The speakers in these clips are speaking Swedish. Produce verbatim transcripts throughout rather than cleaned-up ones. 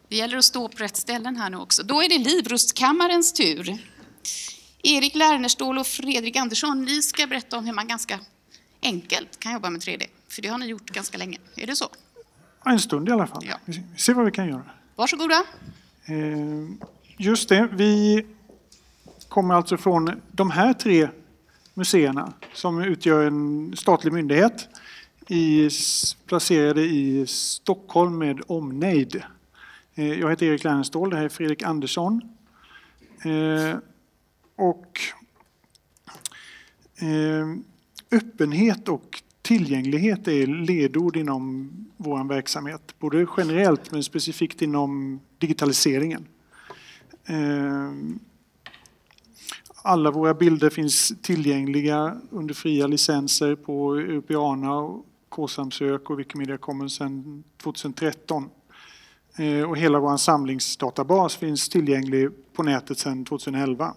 Det gäller att stå på rätt ställen här nu också. Då är det Livrustkammarens tur. Erik Lernerstål och Fredrik Andersson, ni ska berätta om hur man ganska enkelt kan jobba med tre D. För det har ni gjort ganska länge. Är det så? En stund i alla fall. Ja. Vi ser vad vi kan göra. Varsågoda. Just det, vi kommer alltså från de här tre museerna som utgör en statlig myndighet i, placerade i Stockholm med omnejd. Jag heter Erik Lernerstål, det här är Fredrik Andersson. Och öppenhet och tillgänglighet är ledord inom vår verksamhet. Både generellt men specifikt inom digitaliseringen. Alla våra bilder finns tillgängliga under fria licenser på Europeana, K-Samsök och Wikimedia Commons sedan tjugohundratretton. Och hela vår samlingsdatabas finns tillgänglig på nätet sedan tjugohundraelva.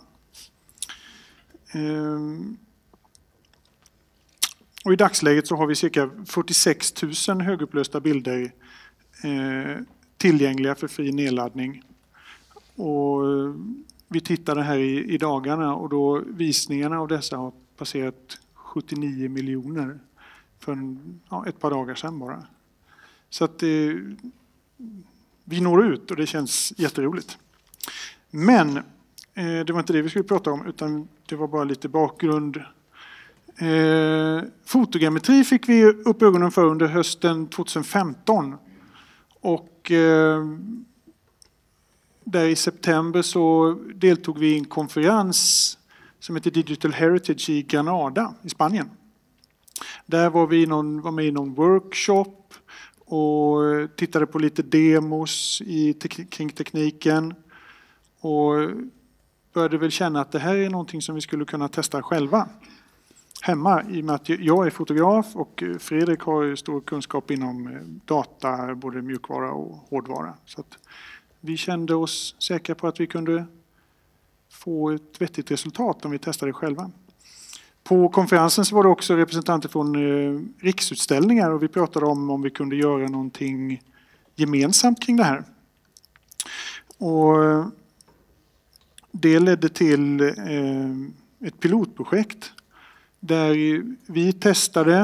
Och i dagsläget så har vi cirka fyrtiosex tusen högupplösta bilder tillgängliga för fri nedladdning. Och vi tittade här i, i dagarna och då visningarna av dessa har passerat sjuttionio miljoner för en, ja, ett par dagar sedan bara. Så att eh, vi når ut och det känns jätteroligt. Men eh, det var inte det vi skulle prata om utan det var bara lite bakgrund. Eh, fotogrammetri fick vi upp ögonen för under hösten tjugohundrafemton och eh, där i september så deltog vi i en konferens som heter Digital Heritage i Granada i Spanien. Där var vi någon, var med i någon workshop och tittade på lite demos i, kring tekniken och började väl känna att det här är någonting som vi skulle kunna testa själva hemma i och med att jag är fotograf och Fredrik har stor kunskap inom data, både mjukvara och hårdvara. Så att vi kände oss säkra på att vi kunde få ett vettigt resultat om vi testade själva. På konferensen så var det också representanter från Riksutställningar och vi pratade om om vi kunde göra någonting gemensamt kring det här. Och det ledde till ett pilotprojekt där vi testade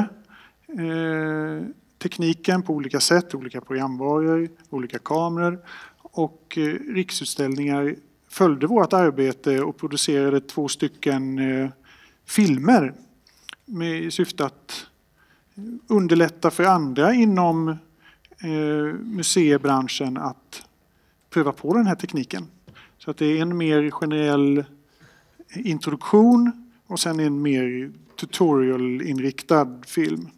tekniken på olika sätt, olika programvaror, olika kameror. Och Riksutställningar följde vårt arbete och producerade två stycken eh, filmer med syfte att underlätta för andra inom eh, museibranschen att pröva på den här tekniken. Så att det är en mer generell introduktion och sen en mer tutorial-inriktad film.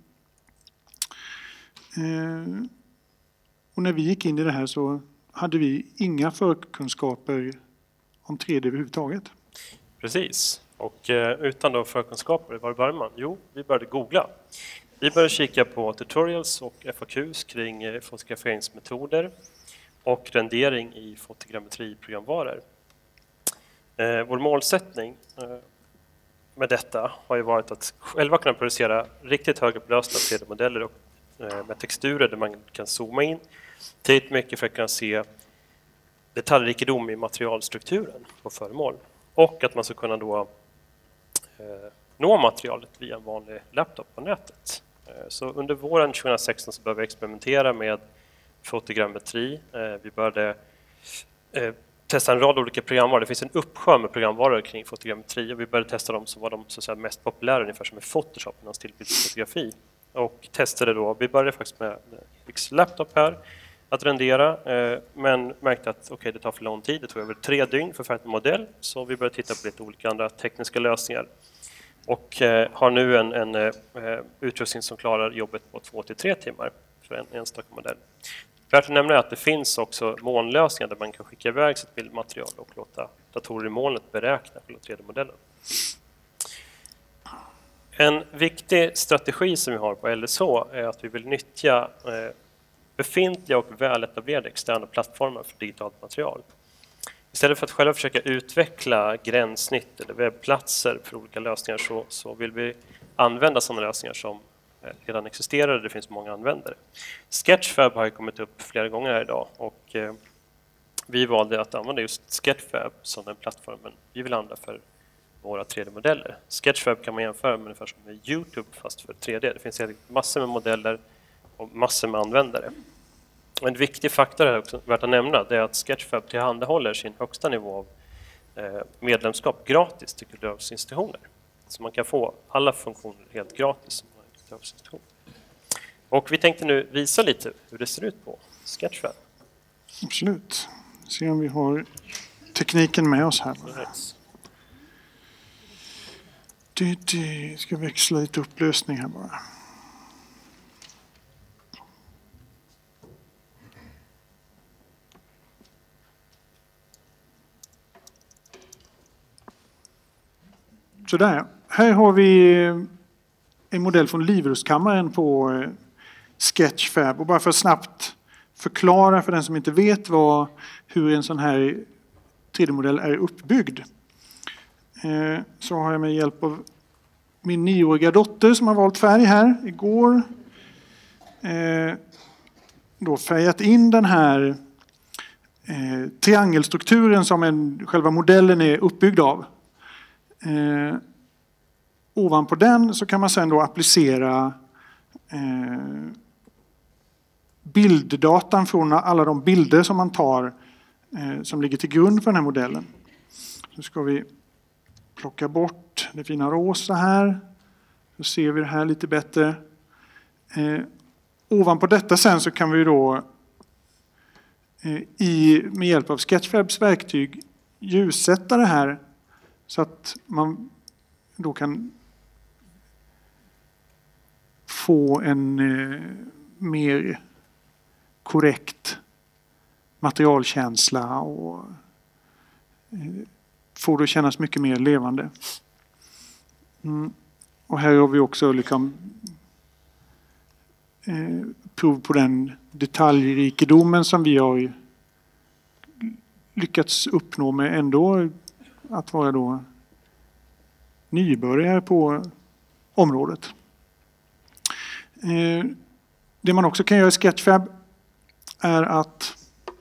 Eh, och när vi gick in i det här så hade vi inga förkunskaper om tre D överhuvudtaget. Precis. Och eh, utan då förkunskaper, var började man? Jo, vi började googla. Vi började kika på tutorials och F A Qs kring eh, fotograferingsmetoder och rendering i fotogrammetriprogramvaror. Eh, vår målsättning eh, med detta har ju varit att själva kunna producera riktigt högupplösta tre D-modeller och, eh, med texturer där man kan zooma in tillräckligt mycket för att kunna se detaljrikedom i materialstrukturen på föremål. Och att man ska kunna då eh, nå materialet via en vanlig laptop på nätet. Eh, så under våren tjugohundrasexton så började vi experimentera med fotogrammetri. Eh, vi började eh, testa en rad olika programvaror. Det finns en uppsjö med programvaror kring fotogrammetri och vi började testa dem som var de så att säga, mest populära, ungefär som med Photoshop, någon stillbildsfotografi. Och testade då, vi började faktiskt med Eriks laptop här att rendera, eh, men märkte att okay, det tar för lång tid. Det tog över tre dygn för färdig modell, så vi började titta på lite olika andra tekniska lösningar. Och eh, har nu en, en eh, utrustning som klarar jobbet på två till tre timmar för en enstaka modell. Värt att nämna är att det finns också molnlösningar där man kan skicka iväg sitt bildmaterial och låta datorer i molnet beräkna själva tre D-modellen. En viktig strategi som vi har på L S H är att vi vill nyttja eh, befintliga och väletablerade externa plattformar för digitalt material. Istället för att själva försöka utveckla gränssnitt eller webbplatser för olika lösningar så, så vill vi använda sådana lösningar som redan existerar och det finns många användare. Sketchfab har ju kommit upp flera gånger här idag och eh, vi valde att använda just Sketchfab som den plattformen vi vill använda för våra tre D-modeller. Sketchfab kan man jämföra med ungefär som med YouTube fast för tre D. Det finns massor med modeller och massor med användare. En viktig faktor här också värt att nämna det är att Sketchfab tillhandahåller sin högsta nivå av medlemskap gratis till kulturarvsinstitutioner. Så man kan få alla funktioner helt gratis som en kulturarvsinstitution. Och vi tänkte nu visa lite hur det ser ut på Sketchfab. Absolut. Se om vi har tekniken med oss här. Det, det ska växla lite upplösning här bara. Så där. Här har vi en modell från Livrustkammaren på Sketchfab. Och bara för att snabbt förklara för den som inte vet vad, hur en sån här tre D-modell är uppbyggd. Så har jag med hjälp av min nioåriga dotter som har valt färg här igår. Då färgat in den här triangelstrukturen som en, själva modellen är uppbyggd av. Eh, ovanpå den så kan man sedan då applicera eh, bilddatan från alla de bilder som man tar eh, som ligger till grund för den här modellen. Så ska vi plocka bort det fina rosa här. Så ser vi det här lite bättre. Eh, ovanpå detta sen så kan vi då eh, i, med hjälp av Sketchfabs verktyg ljussätta det här så att man då kan få en eh, mer korrekt materialkänsla och eh, få det att kännas mycket mer levande. Mm. Och här har vi också liksom, eh, prov på den detaljrikedomen som vi har lyckats uppnå med ändå att vara då nybörjare på området. Eh, det man också kan göra i Sketchfab är att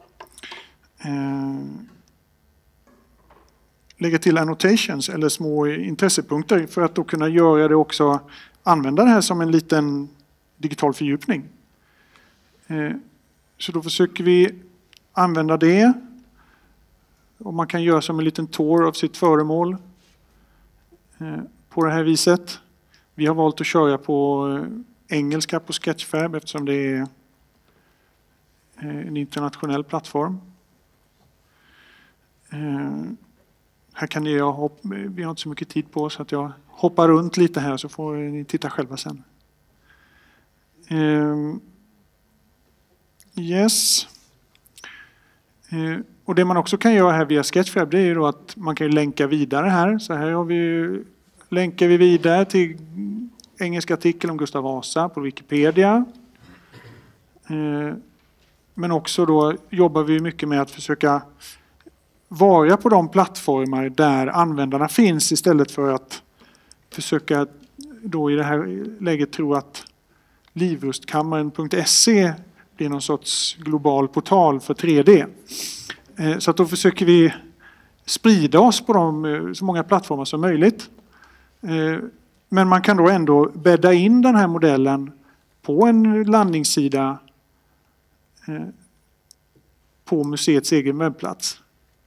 eh, lägga till annotations eller små intressepunkter för att då kunna göra det också, använda det här som en liten digital fördjupning. Eh, så då försöker vi använda det. Och man kan göra som en liten tour av sitt föremål eh, på det här viset. Vi har valt att köra på eh, engelska på Sketchfab eftersom det är eh, en internationell plattform. Eh, här kan jag hoppa, vi har inte så mycket tid på oss så att jag hoppar runt lite här så får ni titta själva sen. Eh, yes. Eh, Och det man också kan göra här via Sketchfab det är ju då att man kan länka vidare här. Så här har vi, länkar vi vidare till engelska artikel om Gustav Vasa på Wikipedia. Men också då jobbar vi mycket med att försöka vara på de plattformar där användarna finns istället för att försöka då i det här läget tro att livrustkammaren punkt se blir någon sorts global portal för tre D. Så att då försöker vi sprida oss på de, så många plattformar som möjligt. Men man kan då ändå bädda in den här modellen på en landningssida på museets egen webbplats.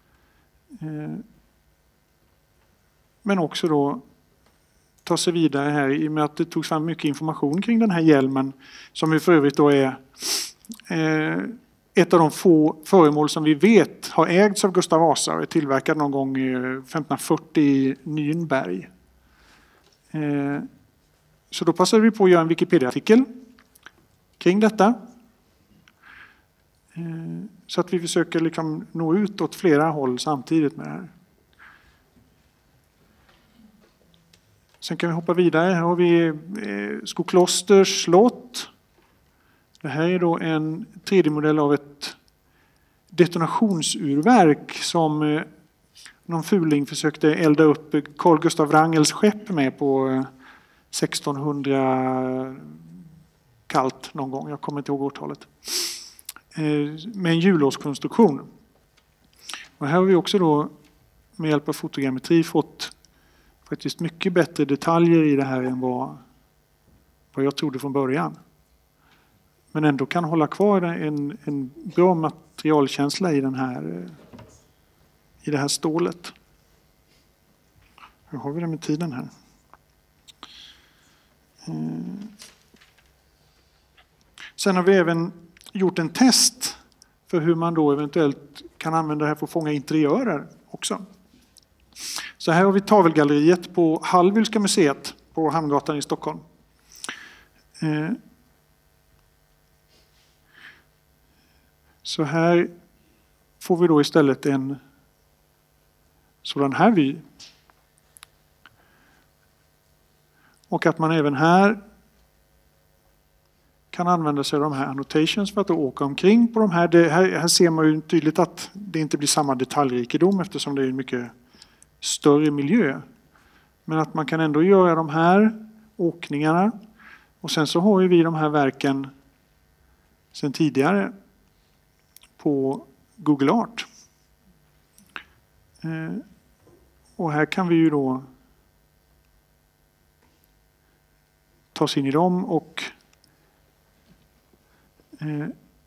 Men också då ta sig vidare här i och med att det togs fram mycket information kring den här hjälmen som ju för övrigt då är ett av de få föremål som vi vet har ägts av Gustav Vasa och är tillverkad någon gång femtonhundrafyrtio i Nürnberg. Så då passade vi på att göra en Wikipedia-artikel kring detta. Så att vi försöker liksom nå ut åt flera håll samtidigt med det här. Sen kan vi hoppa vidare. Här har vi Skoklosters slott. Det här är då en tre D-modell av ett detonationsurverk som någon fuling försökte elda upp Carl Gustav Wrangels skepp med på sextonhundra kallt någon gång. Jag kommer inte ihåg årtalet. Med en hjulårskonstruktion. Och här har vi också då med hjälp av fotogrammetri fått faktiskt mycket bättre detaljer i det här än vad, vad jag trodde från början. Men ändå kan hålla kvar en, en bra materialkänsla i, den här, i det här stålet. Hur har vi det med tiden här? Sen har vi även gjort en test för hur man då eventuellt kan använda det här för att fånga interiörer också. Så här har vi tavelgalleriet på Hallwylska museet på Hamngatan i Stockholm. Så här får vi då istället en sådan här vy. Och att man även här kan använda sig av de här annotations för att åka omkring på de här. Det här, här ser man ju tydligt att det inte blir samma detaljrikedom eftersom det är en mycket större miljö. Men att man kan ändå göra de här åkningarna. Och sen så har ju vi de här verken sedan tidigare på Google Art. Eh, och här kan vi ju då ta oss in i dem och eh,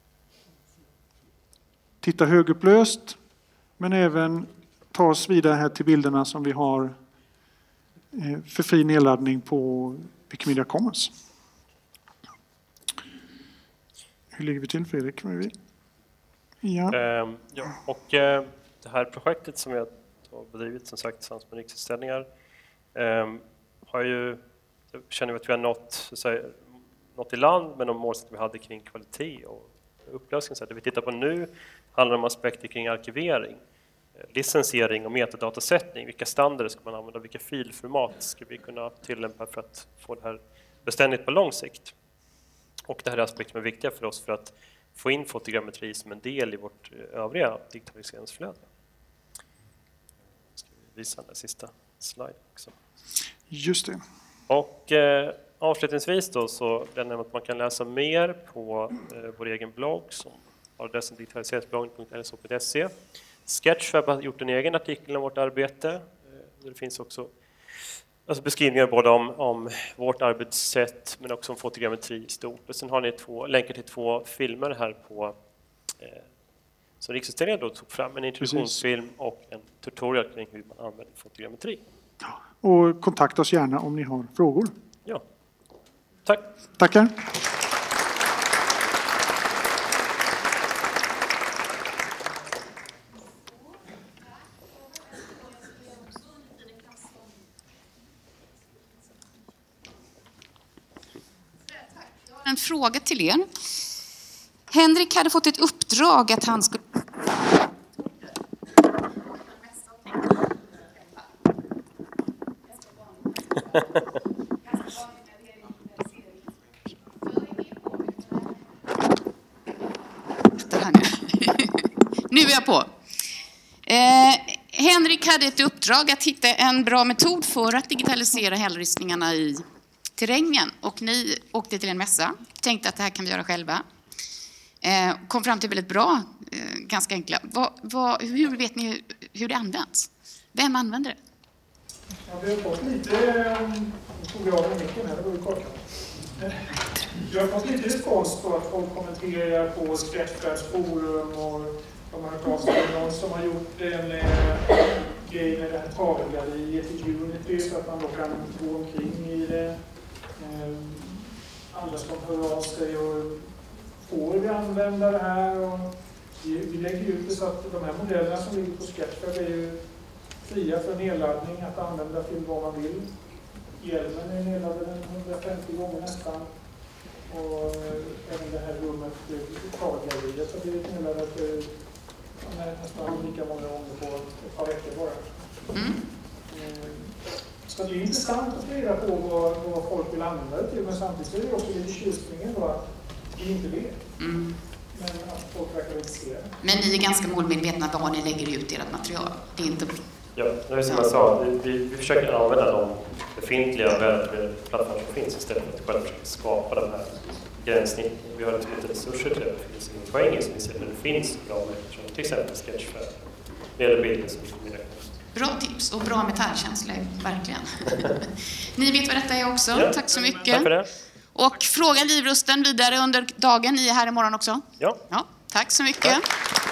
titta högupplöst, men även ta oss vidare här till bilderna som vi har eh, för fri nedladdning på Wikimedia Commons. Hur ligger vi till, Fredrik? Ja. Eh, ja, och eh, det här projektet som jag har bedrivit som sagt tillsammans med Riksutställningar eh, har ju, jag känner att vi har nått, så att säga, nått i land med de mål som vi hade kring kvalitet och upplösning. Så det vi tittar på nu handlar om aspekter kring arkivering, licensiering och metadatasättning. Vilka standarder ska man använda? Vilka filformat ska vi kunna tillämpa för att få det här beständigt på lång sikt? Och det här är aspekter som är viktiga för oss för att få in fotogrammetri som en del i vårt övriga digitaliseringsflöde. Ska vi visa den sista slide också. Just det. Och eh, avslutningsvis då så lämnar att man kan läsa mer på eh, vår egen blogg som har adressen digitaliseringsbloggen punkt l s o punkt se. Sketchfab har gjort en egen artikel om vårt arbete. Eh, det finns också alltså beskrivningar både om, om vårt arbetssätt men också om fotogrammetri i stort. Och sen har ni två, länkar till två filmer här på eh, som Riksutställningen då tog fram. En introduktionsfilm och en tutorial kring hur man använder fotogrammetri. Och kontakta oss gärna om ni har frågor. Ja. Tack. Tackar. En fråga till er. Henrik hade fått ett uppdrag att han skulle... Nu är jag på. Eh, Henrik hade ett uppdrag att hitta en bra metod för att digitalisera hällristningarna i terrängen. Och ni åkte till en mässa, tänkte att det här kan vi göra själva. Eh, kom fram till väldigt bra, eh, ganska enkla. Va, va, hur vet ni hur, hur det används? Vem använder det? Ja, vi har fått lite... Nu tog jag av micken här, det var ju korkat. Vi har fått lite respons på att folk kommenterar på Sketchfabs forum och de har hört av sig någon som har gjort en eh, grej med det här tavelgalleriet i Unity så att man då kan gå omkring i det. Eh, andra som hör av sig och får vi använda det här och vi, vi lägger ut det så att de här modellerna som ligger på Sketchfab är ju fria för nedladdning att använda till vad man vill. Hjälmen är nedladdad hundrafemtio gånger nästan. Och även det här rummet, tavelgalleriet, har blivit nedladdat nästan lika många gånger på ett par veckor bara. Mm. Så det är intressant att fundera på vad, vad folk vill använda det till, men samtidigt är det också lite tjusningen då att vi inte vet. Mm. Men att folk verkar intresserade. Men ni är ganska målmedvetna vad ni lägger ut ert material. Det är inte... Ja, det är som jag sa, vi, vi försöker använda de befintliga plattformar som finns istället för att själv skapa de här gränssnitten. Vi har liksom inte resurser till det. Det finns ingen poäng som vi ser, men det finns bra människor, till exempel Sketchfab mer bild. Bra tips och bra metallkänsla, verkligen. Ni vet vad detta är också. Ja. Tack så mycket. Tack för det. Och fråga Livrusten vidare under dagen. Ni är här imorgon också. Ja. Ja, tack så mycket. Tack.